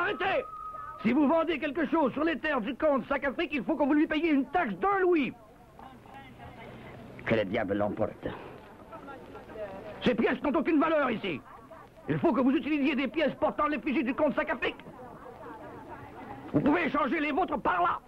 Arrêtez! Si vous vendez quelque chose sur les terres du comte Sac-Afrique, il faut que vous lui payiez une taxe d'1 louis. Que le diable l'emporte. Ces pièces n'ont aucune valeur ici. Il faut que vous utilisiez des pièces portant l'effigie du comte Sac-Afrique. Vous pouvez échanger les vôtres par là.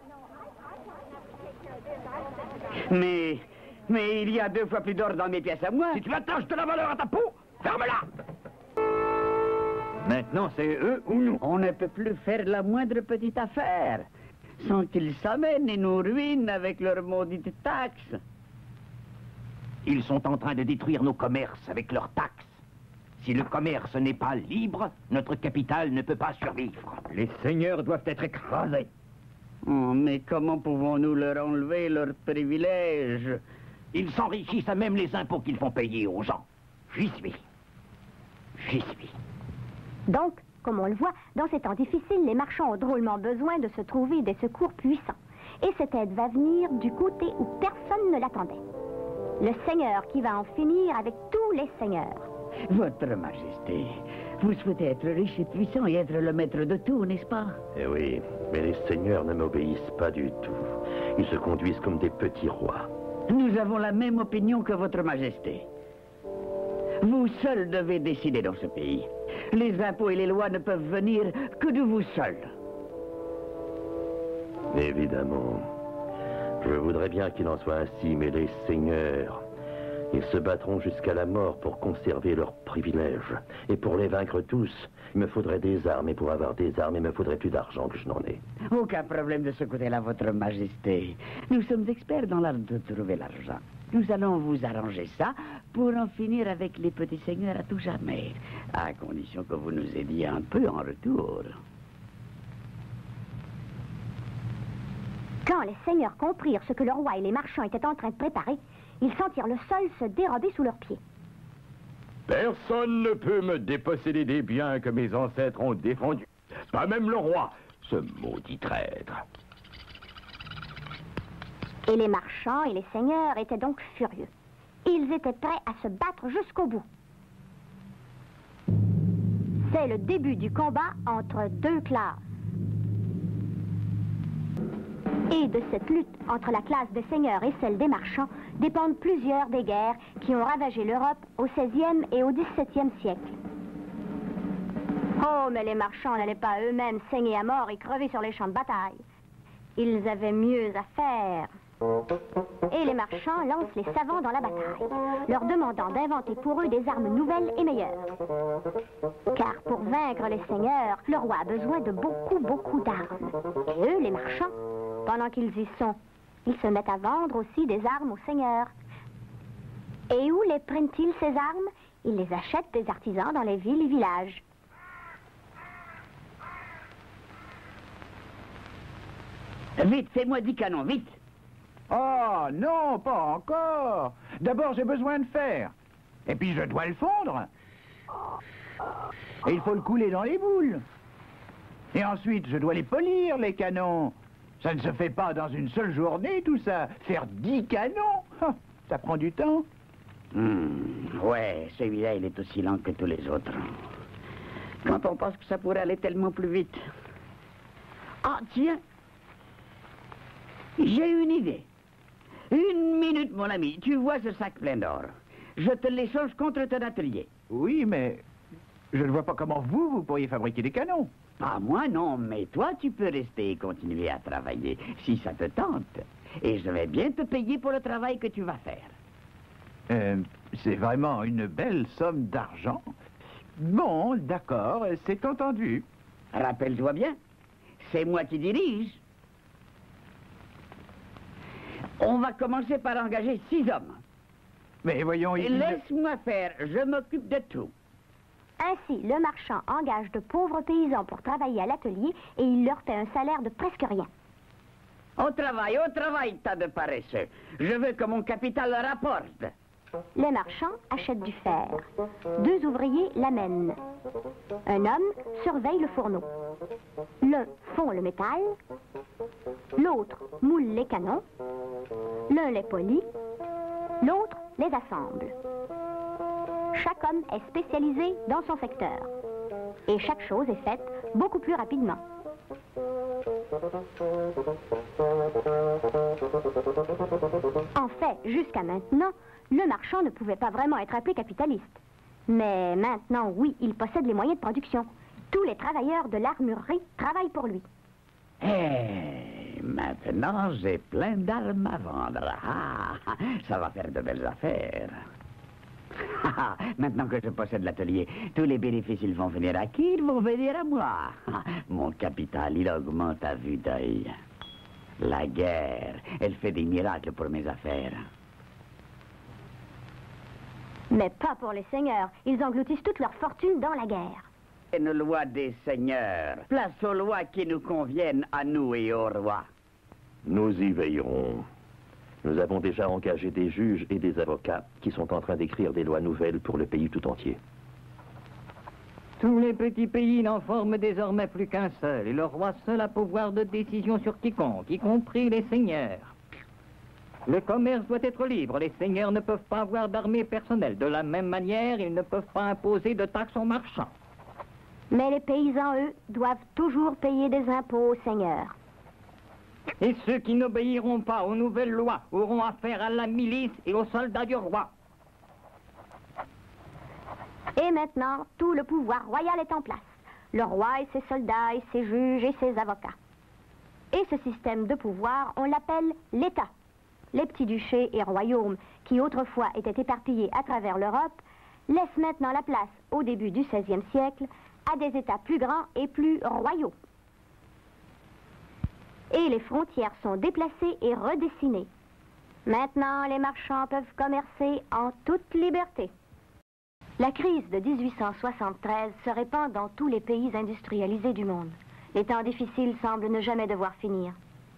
Mais il y a 2 fois plus d'or dans mes pièces à moi. Si tu attaches de la valeur à ta peau, ferme-la. Maintenant, c'est eux ou nous. On ne peut plus faire la moindre petite affaire sans qu'ils s'amènent et nous ruinent avec leurs maudites taxes. Ils sont en train de détruire nos commerces avec leurs taxes. Si le commerce n'est pas libre, notre capitale ne peut pas survivre. Les seigneurs doivent être écrasés. Oh, mais comment pouvons-nous leur enlever leurs privilèges? Ils s'enrichissent à même les impôts qu'ils font payer aux gens. J'y suis. Donc, comme on le voit, dans ces temps difficiles, les marchands ont drôlement besoin de se trouver des secours puissants. Et cette aide va venir du côté où personne ne l'attendait. Le Seigneur qui va en finir avec tous les seigneurs. Votre Majesté, vous souhaitez être riche et puissant et être le maître de tout, n'est-ce pas? Eh oui, mais les seigneurs ne m'obéissent pas du tout. Ils se conduisent comme des petits rois. Nous avons la même opinion que votre Majesté. Vous seul devez décider dans ce pays. Les impôts et les lois ne peuvent venir que de vous seul. Évidemment. Je voudrais bien qu'il en soit ainsi, mais les seigneurs, ils se battront jusqu'à la mort pour conserver leurs privilèges. Et pour les vaincre tous, il me faudrait des armes. Et pour avoir des armes, il me faudrait plus d'argent que je n'en ai. Aucun problème de ce côté-là, votre Majesté. Nous sommes experts dans l'art de trouver l'argent. Nous allons vous arranger ça pour en finir avec les petits seigneurs à tout jamais. À condition que vous nous aidiez un peu en retour. Quand les seigneurs comprirent ce que le roi et les marchands étaient en train de préparer, ils sentirent le sol se dérober sous leurs pieds. Personne ne peut me déposséder des biens que mes ancêtres ont défendus. Pas même le roi, ce maudit traître. Et les marchands et les seigneurs étaient donc furieux. Ils étaient prêts à se battre jusqu'au bout. C'est le début du combat entre 2 classes. Et de cette lutte entre la classe des seigneurs et celle des marchands dépendent plusieurs des guerres qui ont ravagé l'Europe au XVIe et au XVIIe siècle. Oh, mais les marchands n'allaient pas eux-mêmes saigner à mort et crever sur les champs de bataille. Ils avaient mieux à faire. Et les marchands lancent les savants dans la bataille, leur demandant d'inventer pour eux des armes nouvelles et meilleures. Car pour vaincre les seigneurs, le roi a besoin de beaucoup d'armes. Et eux, les marchands, pendant qu'ils y sont, ils se mettent à vendre aussi des armes aux seigneurs. Et où les prennent-ils, ces armes? Ils les achètent des artisans dans les villes et villages. Vite, fais-moi 10 canons, vite! Oh, non, pas encore. D'abord, j'ai besoin de fer. Et puis, je dois le fondre. Et il faut le couler dans les boules. Et ensuite, je dois les polir, les canons. Ça ne se fait pas dans une seule journée, tout ça. Faire 10 canons, ça prend du temps. Ouais, celui-là, il est aussi lent que tous les autres. Quand on pense que ça pourrait aller tellement plus vite. Ah, tiens. J'ai une idée. 1 minute, mon ami. Tu vois ce sac plein d'or. Je te l'échange contre ton atelier. Oui, mais je ne vois pas comment vous pourriez fabriquer des canons. Pas moi, non, mais toi, tu peux rester et continuer à travailler, si ça te tente. Et je vais bien te payer pour le travail que tu vas faire. C'est vraiment une belle somme d'argent. Bon, d'accord, c'est entendu. Rappelle-toi bien, c'est moi qui dirige. On va commencer par engager 6 hommes. Mais voyons... Laisse-moi faire, je m'occupe de tout. Ainsi, le marchand engage de pauvres paysans pour travailler à l'atelier et il leur paie un salaire de presque rien. Au travail, tas de paresseux. Je veux que mon capital rapporte. Les marchands achètent du fer. 2 ouvriers l'amènent. Un homme surveille le fourneau. L'un fond le métal. L'autre moule les canons. L'un les polit. L'autre les assemble. Chaque homme est spécialisé dans son secteur. Et chaque chose est faite beaucoup plus rapidement. En fait, jusqu'à maintenant, le marchand ne pouvait pas vraiment être appelé capitaliste. Mais maintenant, oui, il possède les moyens de production. Tous les travailleurs de l'armurerie travaillent pour lui. Et maintenant, j'ai plein d'armes à vendre. Ah, ça va faire de belles affaires. Maintenant que je possède l'atelier, tous les bénéfices, ils vont venir à qui? Ils vont venir à moi. Mon capital, il augmente à vue d'œil. La guerre, elle fait des miracles pour mes affaires. Mais pas pour les seigneurs. Ils engloutissent toute leur fortune dans la guerre. Une loi des seigneurs. Place aux lois qui nous conviennent à nous et au roi. Nous y veillerons. Nous avons déjà engagé des juges et des avocats qui sont en train d'écrire des lois nouvelles pour le pays tout entier. Tous les petits pays n'en forment désormais plus qu'un seul, et le roi seul a pouvoir de décision sur quiconque, y compris les seigneurs. Le commerce doit être libre, les seigneurs ne peuvent pas avoir d'armée personnelle. De la même manière, ils ne peuvent pas imposer de taxes aux marchands. Mais les paysans, eux, doivent toujours payer des impôts aux seigneurs. Et ceux qui n'obéiront pas aux nouvelles lois auront affaire à la milice et aux soldats du roi. Et maintenant, tout le pouvoir royal est en place. Le roi et ses soldats et ses juges et ses avocats. Et ce système de pouvoir, on l'appelle l'État. Les petits duchés et royaumes, qui autrefois étaient éparpillés à travers l'Europe, laissent maintenant la place, au début du XVIe siècle, à des États plus grands et plus royaux. Et les frontières sont déplacées et redessinées. Maintenant, les marchands peuvent commercer en toute liberté. La crise de 1873 se répand dans tous les pays industrialisés du monde. Les temps difficiles semblent ne jamais devoir finir.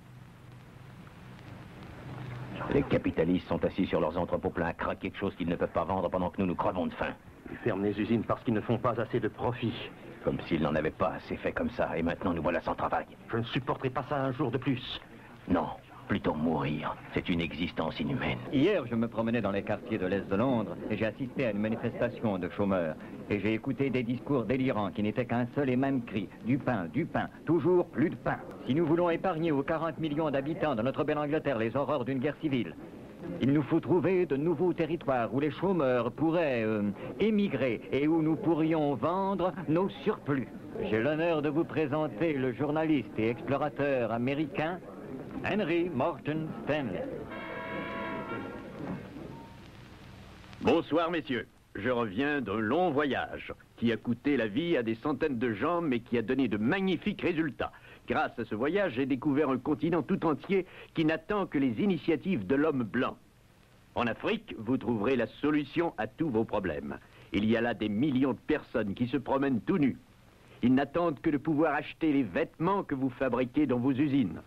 Les capitalistes sont assis sur leurs entrepôts pleins à craquer de choses qu'ils ne peuvent pas vendre pendant que nous crevons de faim. Ils ferment les usines parce qu'ils ne font pas assez de profit. Comme s'ils n'en avaient pas assez fait comme ça, et maintenant nous voilà sans travail. Je ne supporterai pas ça un jour de plus. Non, plutôt mourir. C'est une existence inhumaine. Hier, je me promenais dans les quartiers de l'Est de Londres et j'ai assisté à une manifestation de chômeurs. Et j'ai écouté des discours délirants qui n'étaient qu'un seul et même cri. Du pain, toujours plus de pain. Si nous voulons épargner aux 40 millions d'habitants de notre belle Angleterre les horreurs d'une guerre civile, il nous faut trouver de nouveaux territoires où les chômeurs pourraient émigrer et où nous pourrions vendre nos surplus. J'ai l'honneur de vous présenter le journaliste et explorateur américain Henry Morton Stanley. Bonsoir, messieurs. Je reviens d'un long voyage qui a coûté la vie à des centaines de gens, mais qui a donné de magnifiques résultats. Grâce à ce voyage, j'ai découvert un continent tout entier qui n'attend que les initiatives de l'homme blanc. En Afrique, vous trouverez la solution à tous vos problèmes. Il y a là des millions de personnes qui se promènent tout nus. Ils n'attendent que de pouvoir acheter les vêtements que vous fabriquez dans vos usines.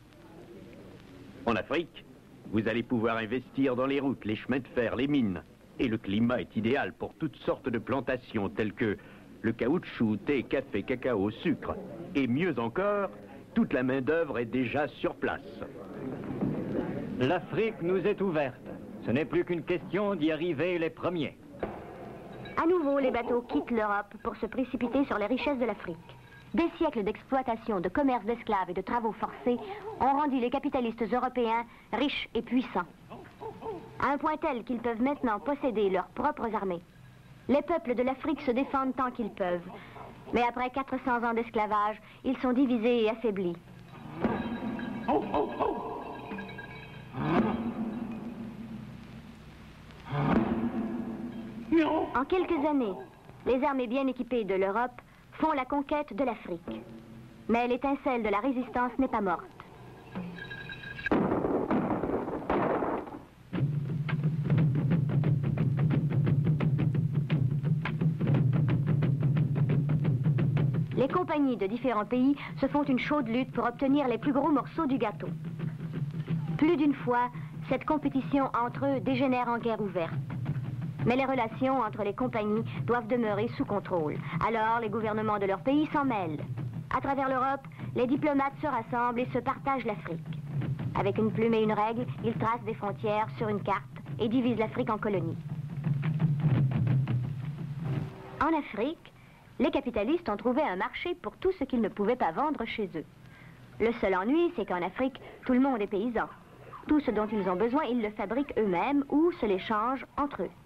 En Afrique, vous allez pouvoir investir dans les routes, les chemins de fer, les mines. Et le climat est idéal pour toutes sortes de plantations telles que le caoutchouc, thé, café, cacao, sucre. Et mieux encore, toute la main-d'œuvre est déjà sur place. L'Afrique nous est ouverte. Ce n'est plus qu'une question d'y arriver les premiers. À nouveau, les bateaux quittent l'Europe pour se précipiter sur les richesses de l'Afrique. Des siècles d'exploitation, de commerce d'esclaves et de travaux forcés ont rendu les capitalistes européens riches et puissants. À un point tel qu'ils peuvent maintenant posséder leurs propres armées. Les peuples de l'Afrique se défendent tant qu'ils peuvent. Mais après 400 ans d'esclavage, ils sont divisés et affaiblis. En quelques années, les armées bien équipées de l'Europe font la conquête de l'Afrique. Mais l'étincelle de la résistance n'est pas morte. Les compagnies de différents pays se font une chaude lutte pour obtenir les plus gros morceaux du gâteau. Plus d'une fois, cette compétition entre eux dégénère en guerre ouverte. Mais les relations entre les compagnies doivent demeurer sous contrôle. Alors, les gouvernements de leur pays s'en mêlent. À travers l'Europe, les diplomates se rassemblent et se partagent l'Afrique. Avec une plume et une règle, ils tracent des frontières sur une carte et divisent l'Afrique en colonies. En Afrique, Les capitalistes ont trouvé un marché pour tout ce qu'ils ne pouvaient pas vendre chez eux. Le seul ennui, c'est qu'en Afrique, tout le monde est paysan. Tout ce dont ils ont besoin, ils le fabriquent eux-mêmes ou se l'échangent entre eux.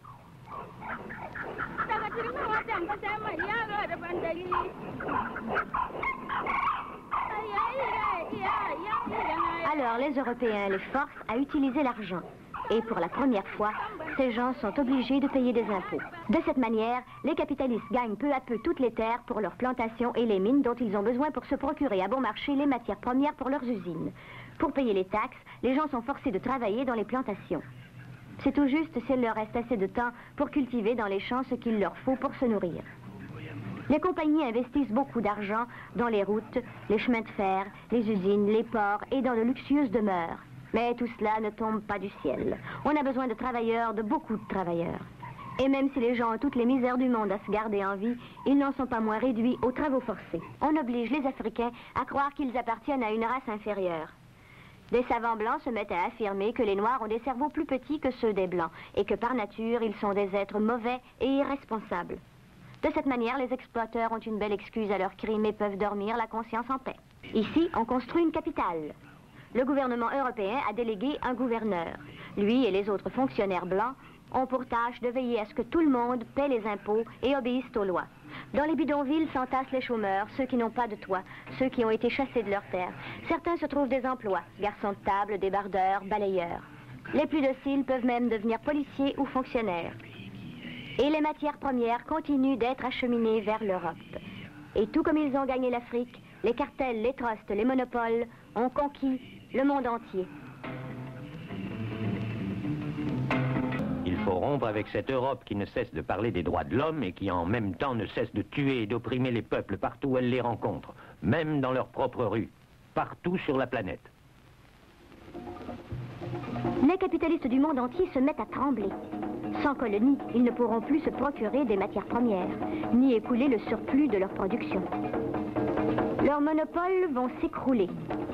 Alors les Européens les forcent à utiliser l'argent. Et pour la première fois, ces gens sont obligés de payer des impôts. De cette manière, les capitalistes gagnent peu à peu toutes les terres pour leurs plantations et les mines dont ils ont besoin pour se procurer à bon marché les matières premières pour leurs usines. Pour payer les taxes, les gens sont forcés de travailler dans les plantations. C'est tout juste s'il leur reste assez de temps pour cultiver dans les champs ce qu'il leur faut pour se nourrir. Les compagnies investissent beaucoup d'argent dans les routes, les chemins de fer, les usines, les ports et dans de luxueuses demeures. Mais tout cela ne tombe pas du ciel. On a besoin de travailleurs, de beaucoup de travailleurs. Et même si les gens ont toutes les misères du monde à se garder en vie, ils n'en sont pas moins réduits aux travaux forcés. On oblige les Africains à croire qu'ils appartiennent à une race inférieure. Des savants blancs se mettent à affirmer que les Noirs ont des cerveaux plus petits que ceux des Blancs et que par nature, ils sont des êtres mauvais et irresponsables. De cette manière, les exploiteurs ont une belle excuse à leurs crimes et peuvent dormir la conscience en paix. Ici, on construit une capitale. Le gouvernement européen a délégué un gouverneur. Lui et les autres fonctionnaires blancs ont pour tâche de veiller à ce que tout le monde paie les impôts et obéisse aux lois. Dans les bidonvilles s'entassent les chômeurs, ceux qui n'ont pas de toit, ceux qui ont été chassés de leurs terres. Certains se trouvent des emplois, garçons de table, débardeurs, balayeurs. Les plus dociles peuvent même devenir policiers ou fonctionnaires. Et les matières premières continuent d'être acheminées vers l'Europe. Et tout comme ils ont gagné l'Afrique, les cartels, les trusts, les monopoles ont conquis le monde entier. Il faut rompre avec cette Europe qui ne cesse de parler des droits de l'homme et qui en même temps ne cesse de tuer et d'opprimer les peuples partout où elle les rencontre, même dans leurs propres rues, partout sur la planète. Les capitalistes du monde entier se mettent à trembler. Sans colonies, ils ne pourront plus se procurer des matières premières, ni écouler le surplus de leur production. Leurs monopoles vont s'écrouler.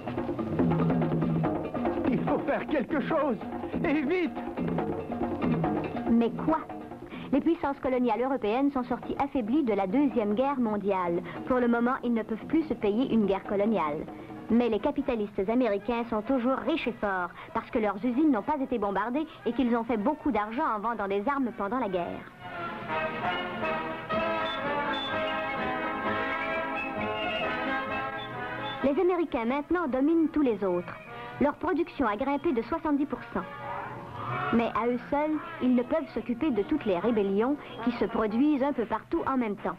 Il faut faire quelque chose, et vite! Mais quoi? Les puissances coloniales européennes sont sorties affaiblies de la Deuxième Guerre mondiale. Pour le moment, ils ne peuvent plus se payer une guerre coloniale. Mais les capitalistes américains sont toujours riches et forts parce que leurs usines n'ont pas été bombardées et qu'ils ont fait beaucoup d'argent en vendant des armes pendant la guerre. Les Américains maintenant dominent tous les autres. Leur production a grimpé de 70%. Mais à eux seuls, ils ne peuvent s'occuper de toutes les rébellions qui se produisent un peu partout en même temps.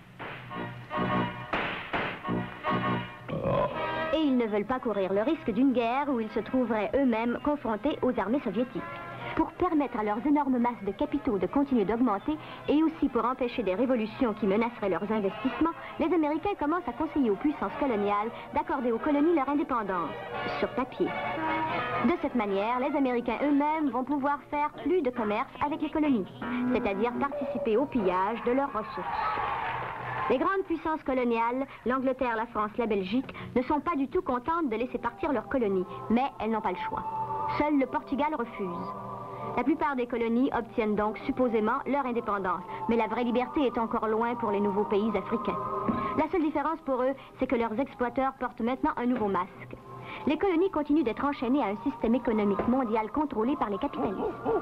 Et ils ne veulent pas courir le risque d'une guerre où ils se trouveraient eux-mêmes confrontés aux armées soviétiques. Pour permettre à leurs énormes masses de capitaux de continuer d'augmenter et aussi pour empêcher des révolutions qui menaceraient leurs investissements, les Américains commencent à conseiller aux puissances coloniales d'accorder aux colonies leur indépendance, sur papier. De cette manière, les Américains eux-mêmes vont pouvoir faire plus de commerce avec les colonies, c'est-à-dire participer au pillage de leurs ressources. Les grandes puissances coloniales, l'Angleterre, la France, la Belgique, ne sont pas du tout contentes de laisser partir leurs colonies, mais elles n'ont pas le choix. Seul le Portugal refuse. La plupart des colonies obtiennent donc supposément leur indépendance, mais la vraie liberté est encore loin pour les nouveaux pays africains. La seule différence pour eux, c'est que leurs exploiteurs portent maintenant un nouveau masque. Les colonies continuent d'être enchaînées à un système économique mondial contrôlé par les capitalistes.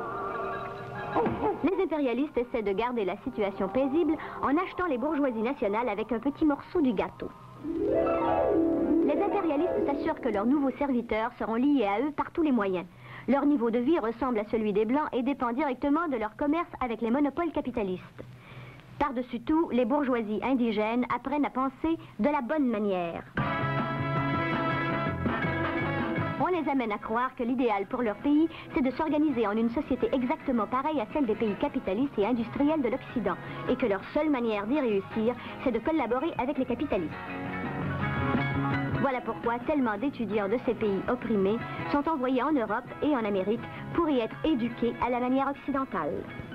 Les impérialistes essaient de garder la situation paisible en achetant les bourgeoisies nationales avec un petit morceau du gâteau. Les impérialistes s'assurent que leurs nouveaux serviteurs seront liés à eux par tous les moyens. Leur niveau de vie ressemble à celui des Blancs et dépend directement de leur commerce avec les monopoles capitalistes. Par-dessus tout, les bourgeoisies indigènes apprennent à penser de la bonne manière. On les amène à croire que l'idéal pour leur pays, c'est de s'organiser en une société exactement pareille à celle des pays capitalistes et industriels de l'Occident, et que leur seule manière d'y réussir, c'est de collaborer avec les capitalistes. Voilà pourquoi tellement d'étudiants de ces pays opprimés sont envoyés en Europe et en Amérique pour y être éduqués à la manière occidentale.